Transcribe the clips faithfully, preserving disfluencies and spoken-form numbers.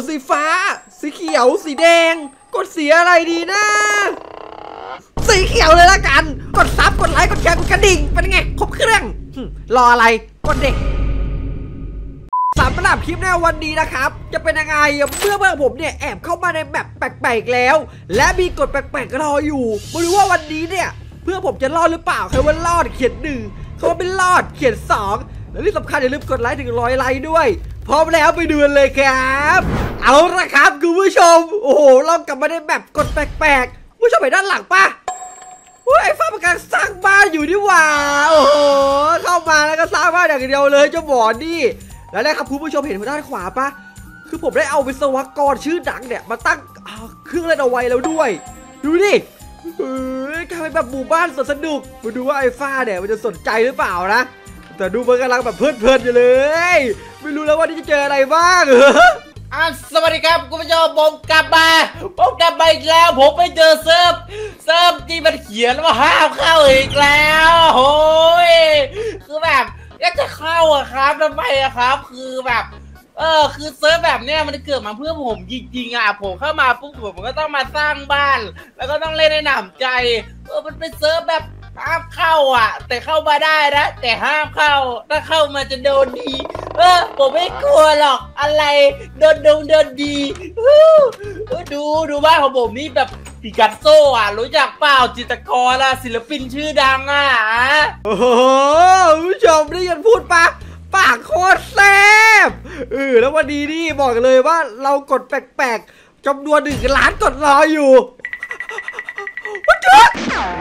สีฟ้าสีเขียวสีแดงกดสีอะไรดีนะสีเขียวเลยละกันกดซับกดไลค์กดแชร์กดกระดิ่งเป็นไงครบเครื่องรออะไรกดเด็กสำหรับคลิปในวันนี้นะครับจะเป็นยังไงเมื่อเมื่อผมเนี่ยแอบเข้ามาในแบบแปลกๆแล้วและมีกฎแปลกๆรออยู่ไม่รู้ว่าวันนี้เนี่ยเพื่อผมจะรอดหรือเปล่าใครว่ารอดเขียนหนึ่งเขาว่าเป็นรอดเขียนสองและที่สำคัญอย่าลืมกดไลค์ถึงร้อยไลค์ด้วยพร้อมแล้วไปดูกันเลยครับเอาละครับคุณผู้ชมโอ้โหเรากลับมาในแบบกฎแปลกๆผู้ชมเห็นด้านหลังปะไอ้ฟ้ามันกำลังสร้างบ้านอยู่นี่หว่าโอ้โหเข้ามาแล้วก็สร้างบ้านอย่างเดียวเลยเจ้าหมอนี่แล้วนะครับคุณผู้ชมเห็นด้านขวาปะคือผมได้เอาวิศวกรชื่อดังเนี่ยมาตั้งเครื่องเล่นเอาไว้แล้วด้วยดูดิเออกลายเป็นแบบหมู่บ้านสนุกมาดูว่าไอ้ฟ้าเนี่ยมันจะสนใจหรือเปล่านะแต่ดูมันกำลังแบบเพลินๆอยู่เลยไม่รู้แล้วว่านี่จะเจออะไรบ้างอ่ะสวัสดีครับคุณผู้ชมผมกลับมาผมกลับมาอีกแล้วผมไปเจอเซิร์ฟเซิร์ฟที่มันเขียนว่าห้ามเข้าอีกแล้วโอ้ยคือแบบก็จะเข้าอะครับทำไมอะครับคือแบบเออคือเซิร์ฟแบบเนี้ยมันเกิดมาเพื่อผมจริงๆอะผมเข้ามาปุ๊บผมก็ต้องมาสร้างบ้านแล้วก็ต้องเล่นในหนำใจเออมันเป็นเซิร์ฟแบบห้ามเข้าอ่ะแต่เข้ามาได้นะแต่ห้ามเข้าถ้าเข้ามาจะโดนดีเออผมไม่กลัวหรอกอะไรโดนดงโดนดีดูดูบ้านของผมนี่แบบปิกัสโซอ่ะรู้จักเปล่าจิตรกรอ่ะศิลปินชื่อดังอ่ะโอ้โหผู้ชมได้ยินพูดปะปากโคตรแซ่บเออแล้ววันนี้นี่บอกเลยว่าเรากดแปลกๆจำนวนหนึ่งล้านกดรออยู่วัดเถิด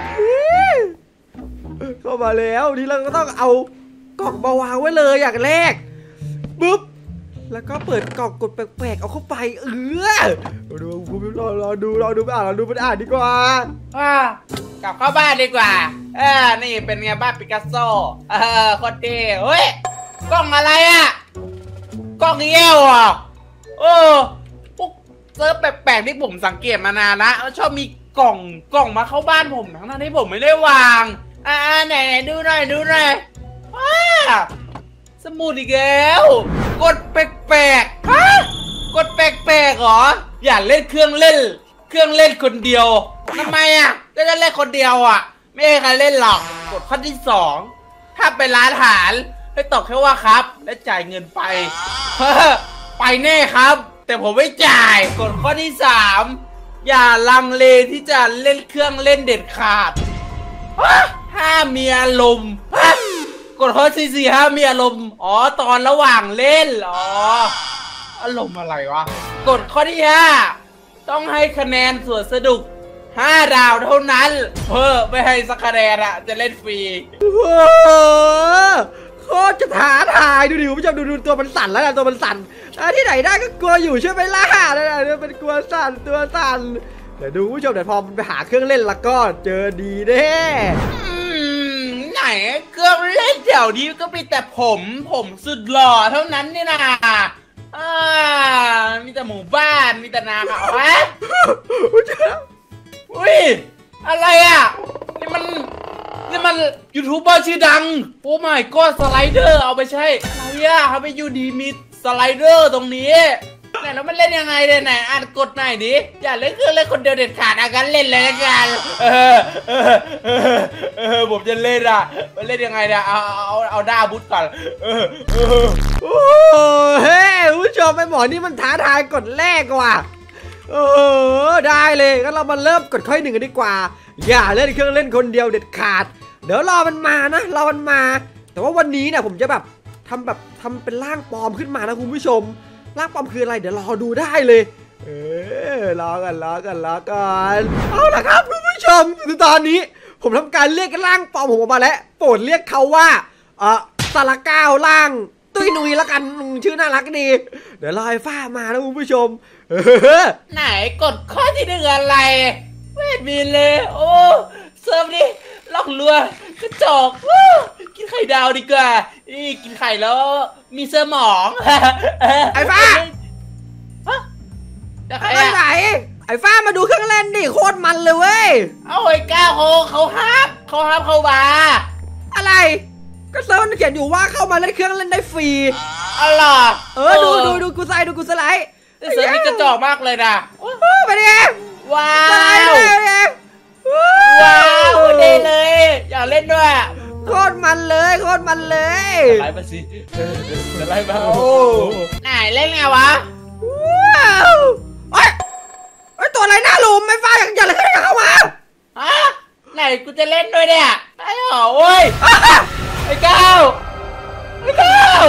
เข้ามาแล้วนี่เราก็ต้องเอากล่องมาวางไว้เลยอย่างแรกปุ๊บแล้วก็เปิดกล่องกดแปลกๆเอาเข้าไปเออดูรอรอดูรอดูไปอ่านรอดูไปอ่านดีกว่าอ่ากลับเข้าบ้านดีกว่าเออนี่เป็นไงบ้านปิกัสโซเออคนดีเฮ้ยกล้องอะไรอ่ะกล้องเงี้ยวอ่ะเออพวกเซิร์ฟแปลกๆที่ผมสังเกตมานานนะชอบมีกล่องกล่องมาเข้าบ้านผมทั้งนั้นที่ผมไม่ได้วางอ่าไหนไหนดูหน่อยดูหน่อยว้าสมุดอีกแล้วกดแปลกๆฮะกดแปลกๆเหรออย่าเล่นเครื่องเล่นเครื่องเล่นคนเดียวทำไมอ่ะก็จะเล่นคนเดียวอ่ะไม่ให้ใครเล่นหรอกกดข้อที่สองถ้าไปร้านอาหารให้ตอบแค่ว่าครับและจ่ายเงินไปเฮ้อไปแน่ครับแต่ผมไม่จ่ายกดข้อที่สามอย่าลังเลที่จะเล่นเครื่องเล่นเด็ดขาดห้ามมีอารมณ์กดข้อที่สี่ห้ามมีอารมณ์อ๋อตอนระหว่างเล่นอ๋ออารมณ์อะไรวะกดข้อที่ห้าต้องให้คะแนนส่วนสนุกห้าดาวเท่านั้นเพ้อไม่ให้สักคะแนนอะจะเล่นฟรีโคตรจะท้าทายดูดิคุณผู้ชมดูดูตัวมันสั่นแล้วนะตัวมันสั่นที่ไหนได้ก็กลัวอยู่ใช่ไหมล่ะเนี่ยเป็นกลัวสั่นตัวสั่นเดี๋ยวดูผู้ชมเดี๋ยวพอมันไปหาเครื่องเล่นละก็เจอดีแน่ไหนเครื่องเล่นแถวนี้ก็มีแต่ผมผมสุดหล่อเท่านั้นนี่นะอ่ามีแต่หมู่บ้านมีแต่นาเขาฮะอุ้ยอะไรอ่ะนี่มันนี่มันยูทูบเบอร์ชื่อดังโอ้ไม่ก็สไลเดอร์เอาไปใช้อะไรอ่ะเขาไปยูดีมีสไลเดอร์ตรงนี้ไหนแล้วมันเล่นยังไงเนี่ยไหนอ่านกดหน่อยดิอย่าเล่นเครื่องเล่นคนเดียวเด็ดขาดอาการเล่นเลยละกันเออเออเออเออผมจะเล่นอ่ะมันเล่นยังไงเนี่ยเอาเอาเอาด้าบุตก่อนเออเออโอ้เฮ้ยผู้ชมไอ้หมอนี่มันท้าทายกดแรกว่ะเออได้เลยงั้นเรามาเริ่มกดข้อหนึ่งกันดีกว่าอย่าเล่นเครื่องเล่นคนเดียวเด็ดขาดเดี๋ยวรอมันมานะรอมันมาแต่ว่าวันนี้เนี่ยผมจะแบบทำแบบทำเป็นร่างปลอมขึ้นมานะคุณผู้ชมร่างปลอมคืออะไรเดี๋ยวรอดูได้เลยเออรอกันรอกันรอกันเอาละครับคุณผู้ชมตอนนี้ผมทำการเรียกร่างปลอมผมออกมาแล้วโปรดเรียกเขาว่าเออสารก้าวร่างตุ้ยนุยละกันชื่อน่ารักดีเดี๋ยวรอไอ้ฟ้ามานะคุณผู้ชมไหนกดข้อที่หนึ่งอะไรไม่มีเลยโอ้เซิร์ฟนี่ล็อกลัวกระจอกกินไข่ดาวดีกว่าอีกินไข่แล้วมีเสมองไอ้ฟ้าไอ้ไหนไอ้ฟ้ามาดูเครื่องเล่นดิโคตรมันเลยเว้ยเอาไอ้ก้าวเขาเขาห้ามเขาห้ามเขาบาอะไรก็เซิร์ฟมันเขียนอยู่ว่าเข้ามาเล่นเครื่องเล่นได้ฟรีอะไรเออดูดูดูกูใส่ดูกูสไลด์แต่เซิร์ฟนี้กระจอกมากเลยนะไปดิว้าไปวดิว้าวเด้เลย อยากเล่นด้วยโคตรมันเลยโคตรมันเลยไล่มาสิไล่มาโอ้ไหนเล่นไงวะว้าวเฮ้ยเฮ้ยตัวอะไรหน้าหลุมไม่ฟ้าอย่างอย่าเลยเข้ามาฮะไหนกูจะเล่นด้วยเนี่ยไอ้หรอโว้ยไอ้ก้าวไอ้ก้าว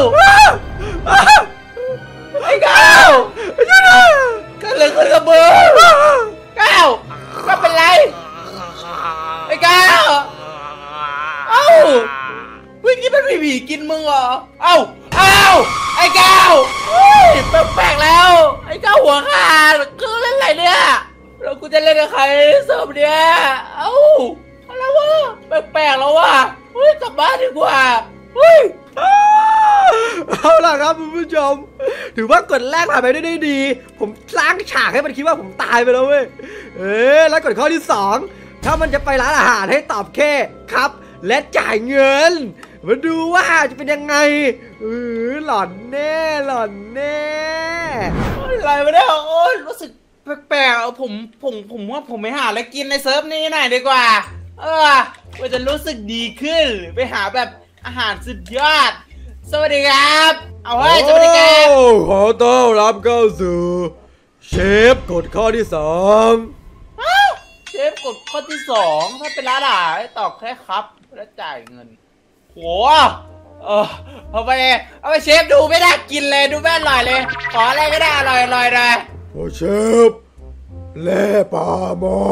ไอ้ก้าวก็เลยขึ้นกระเบื้องก้าวก็เป็นไรไอ้ก้าวเอ้าเมื่อกี้มันมีผีกินมึงเหรอเอ้าเอ้าไอ้ก้าวแปลกๆแล้วไอ้ก้าวหัวขาดคือเล่นอะไรเนี่ยแล้วกูจะเล่นกับใครเสิร์ฟเนี่ยเอ้าอะไรวะแปลกๆแล้ววะเฮ้ยกลับบ้านดีกว่าเฮ้ยเอาล่ะครับคุณผู้ชมถือว่ากดแรกผ่านไปได้ได้ดีผมสร้างฉากให้มันคิดว่าผมตายไปแล้วเว้ยเอ๊ะแล้วกดข้อที่สองถ้ามันจะไปร้านอาหารให้ตอบแค่ครับและจ่ายเงินมาดูว่าจะเป็นยังไงเออหลอนแน่หลอนแน่อะไรมาเนี่ยโอ้ยรู้สึกแปลกๆผมผมผมว่าผมไปหาอะไรกินในเซิร์ฟนี้หน่อยดีกว่าเออว่าจะรู้สึกดีขึ้นไปหาแบบอาหารสุดยอดสวัสดีครับเอาไว้สวัสดีครับโอ้ขอต้อนรับเข้าสู่เชฟกดข้อที่สองเชฟกดข้อที่สองถ้าเป็นร้านอาหารให้ตอบแค่ครับแล้วจ่ายเงินโหเออเอาไปเอาไปเชฟดูไม่ได้กินเลยดูไม่อร่อยเลยขออะไรก็ได้อร่อยอร่อยเลยโอ้เชฟแล่ปลาหม้อ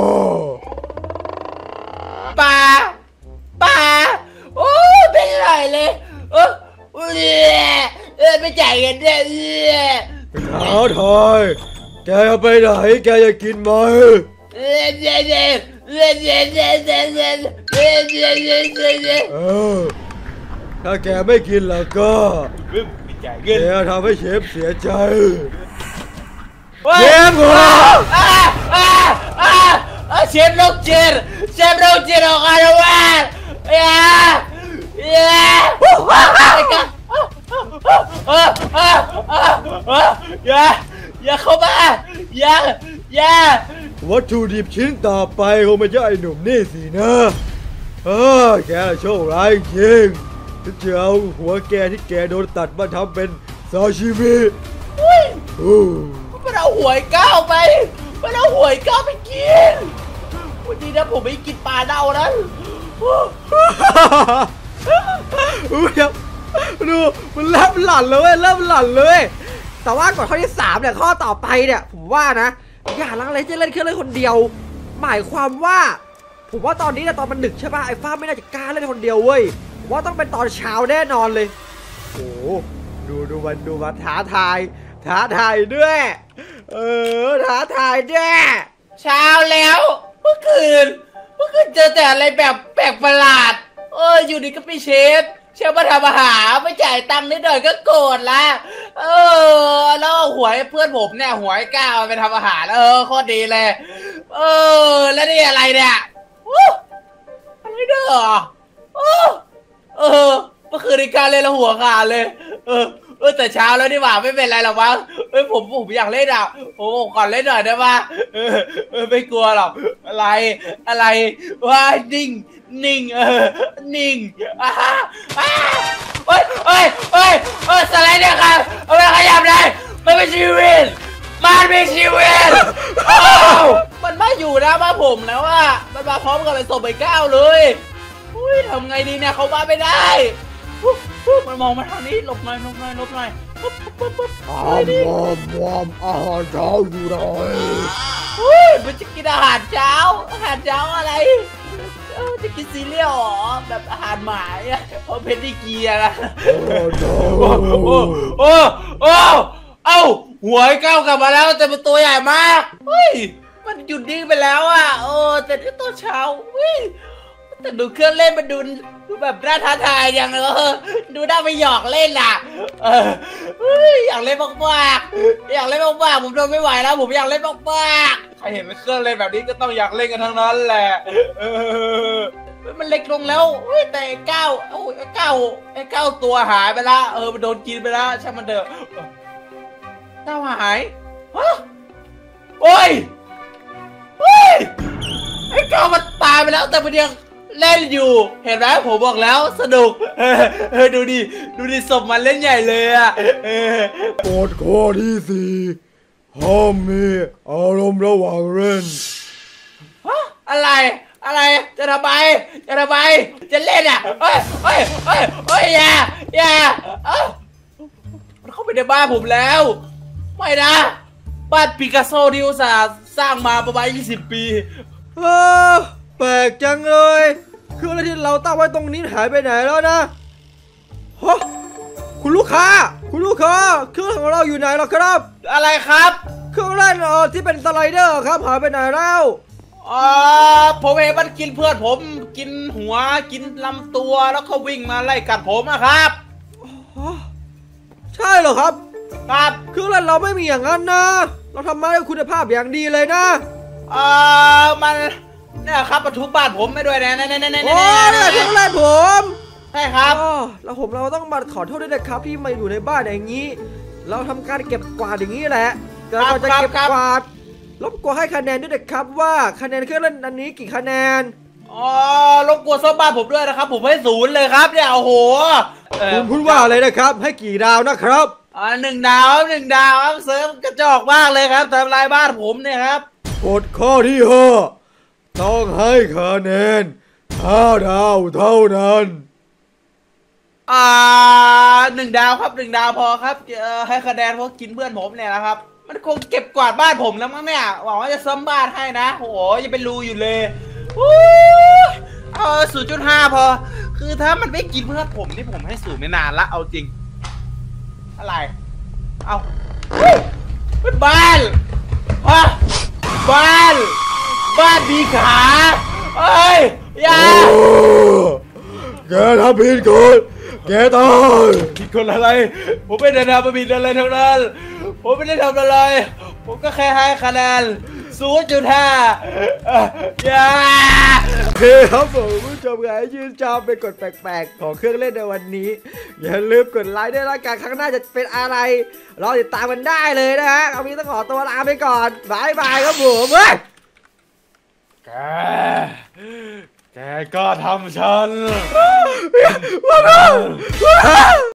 ปลาปลาโอ้ไม่อร่อยเลยเออเออเออไม่จ่ายเงินด้วยเออท้าทายแกจะไปไหนแกจะกินไหมเออเออเออเออเออเออเออเออเออเออเออเออเออถ้าแกไม่กินแล้วก็ไม่จ่ายแกเงินทำให้เชฟเสียใจเชเชฟของเราอ่าอ่าอ่าอ่าเชฟโรคจิตเชฟโรคจิตออกมาแล้วว่ะอย่าอย่าไอ้กันเออเออเออเอออย่าอย่าเข้ามาอย่าอย่าวัตถุดิบชิ้นต่อไปคงไม่ใช่ไอ้หนุ่มนี่สินะเออแกโชคร้ายจริงฉันจะเอาหัวแกที่แกโดนตัดมาทำเป็นซาชิมิอุ้ยโอ้มันเอาหวยก้าวไปมันเอาหวยก้าวไปกินวันนี้นะผมไม่กินปลาเน่านะอุ๊ยดูมันเริ่มหลั่นเลยเว้ยเริ่มหลั่นเลย แต่ว่ากฎข้อที่สามเนี่ยข้อต่อไปเนี่ยผมว่านะอย่าลังเลจะเล่นเครื่องเล่นคนเดียว หมายความว่า ผมว่าตอนนี้เนี่ยตอนมันดึกใช่ป่ะไอ้ฟ้าไม่น่าจะกล้าเล่นคนเดียวเว้ยผมว่าต้องเป็นตอนเช้าแน่นอนเลยโอ้ดูดูมันดูมันท้าทายท้าทายด้วย เออท้าทายด้วยเช้าแล้วเมื่อคืนเมื่อคืนเจอแต่อะไรแบบแปลกประหลาดเอออยู่ดีก็ไปเชฟเชฟมาทำอาหารไม่จ่ายตังค์นิดหน่อยก็โกรธละเออแล้วหวยเพื่อนผมเนี่ยหวยก้าวไปทำอาหารเออโคตรดีเลยเออแล้วนี่อะไรเนี่ยอะไรเด้อเออเออเมื่อคืนในการเล่นแล้วหัวขาดเลยเออเออแต่เช้าแล้วนี่หว่าไม่เป็นไรหรอกวะเอ้ยผมผมอยากเล่นอ่ะโอ้ก่อนเล่นหน่อยได้ปะเออเออไม่กลัวหรอกอะไรอะไรว่านิ่งนิ่งเออนิ่งอ่าอ่าเฮ้ยเฮ้ยเฮ้ยเออสไลด์เนี่ยครับเอาไปขยับได้มันเป็นชีวิตมันเป็นชีวิตโอ้มันมาอยู่นะมาผมแล้วอ่ะมันมาพร้อมกับไอ้ศพไอ้ก้าวเลยอุ้ยทำไงดีเนี่ยเขามาไม่ได้มันมองมาทางนี้หลบหน่อยหลบหน่อยหลบหน่อยปุ๊บปุ๊บปุ๊บวอมวอมวอมอาหารเช้าอยู่ไหนเฮ้ยมันจะกินอาหารเช้าอาหารเช้าอะไรเออจะกินซีเรียลหรอแบบอาหารหมาเนี่ยเพราะเพนดิเกียนะโอ้โหโอ้โอ้โอ้เอ้าหัวก้าวกลับมาแล้วแต่เป็นตัวใหญ่มากเฮ้ยมันหยุดนิ่งไปแล้วอ่ะโอ้แต่ที่ตัวเช้าเฮ้ยแต่ดูเครื่องเล่นมันดูดูแบบน่าท้าทายอย่างเออดูน่าไปหยอกเล่นอ่ะเออเฮ้ยอยากเล่นมากๆอยากเล่นมากๆผมทนไม่ไหวแล้วผมอยากเล่นมากๆใครเห็นเครื่องเล่นแบบนี้ก็ต้องอยากเล่นกันทั้งนั้นแหละเออมันเล็กลงแล้วเฮ้ยแต่ไอ้เก้าโอ้ยไอ้เก้าไอ้เก้าตัวหายไปละเออมันโดนกินไปแล้วช่างมันเถอะเก้าหายฮโอ้ยเฮ้ยไอ้กองมันตายไปแล้วแต่มันยังเล่นอยู่เห็นไหมผมบอกแล้วสนุกเออเออดูดิดูดิศพมันเล่นใหญ่เลยอะเออกฎข้อที่สี่ห้ามมีอารมณ์ระหว่างเล่นอะไรอะไรจะทำไมจะทำไมจะเล่นอ่ะเอ้ยเอ้ยเอ้ยเอ้ยอย่าอย่ามันเข้าไปในบ้านผมแล้วไม่นะบ้านปิกัสโซที่อุตส่าห์สร้างมาประมาณยี่สิบปีเออแปลกจังเลยเครื่องเล่นที่เราตั้งไว้ตรงนี้หายไปไหนแล้วนะฮะคุณลูกค้าคุณลูกค้าเครื่องของเราอยู่ไหนล่ะครับอะไรครับเครื่องเล่นเออที่เป็นสไลเดอร์ครับหายไปไหนแล้วอ๋อผมเห็นมันกินเพื่อนผมกินหัวกินลำตัวแล้วก็วิ่งมาไล่กัดผมนะครับใช่เหรอครับครับเครื่องเล่นเราไม่มีอย่างนั้นนะเราทำมาด้วยคุณภาพอย่างดีเลยนะเออมันเนี่ยครับมาทุบบ้านผมไม่ด้วยนะเนี่ยเนี่ยเนี่ยโอ้ยเครื่องเล่นผมใช่ครับแล้วผมเราต้องมาขอโทษด้วยนะครับที่มาอยู่ในบ้านอย่างนี้เราทำการเก็บกวาดอย่างนี้แหละเราจะเก็บกวาดรบกวนให้คะแนนด้วยนะครับว่าคะแนนเครื่องเล่นอันนี้กี่คะแนนอ๋อรบกวนซ่อมบ้านผมด้วยนะครับผมให้ศูนย์เลยครับเนี่ยโอ้โหคุณพูดว่าอะไรนะครับให้กี่ดาวนะครับอ่าหนึ่งดาวหนึ่งดาวเสริมกระจอกมากเลยครับทำลายบ้านผมเนี่ยครับกฎข้อที่ห้าต้องให้คะแนนห้าดาวเท่านั้นอ่าหนึ่งดาวครับหนึ่งดาวพอครับเออให้คะแนนเพราะกินเพื่อนผมเนี่ยนะครับมันคงเก็บกวาดบ้านผมแล้วมั้งเนี่ยหวังว่าจะซ่อมบ้านให้นะโอ้โหยังเป็นรูอยู่เลยเออศูนย์จุดห้าพอคือถ้ามันไม่กินเพื่อนผมนี่ผมให้ศูนย์ไม่นานละเอาจริงอะไรเอาบ้านฮะบ้านบ้านมีขาเอ้ยอย่าแกทำผิดกฎแกตายผิดกฎอะไรผมไม่ได้ทำผิดอะไรทั้งนั้นผมไม่ได้ทำอะไรผมก็แค่ให้คะแนนศูนย์จุดห้าอย่าเฮ้ครับผมผู้ชมไงยืนจำเป็นกฎแปลกๆของเครื่องเล่นในวันนี้อย่าลืมกดไลค์ด้วยละกันครั้งหน้าจะเป็นอะไรรอติดตามกันได้เลยนะฮะเอาวันนี้ต้องขอตัวลาไปก่อนบายบายครับผมเฮ้ยแกแกก็ทำฉัน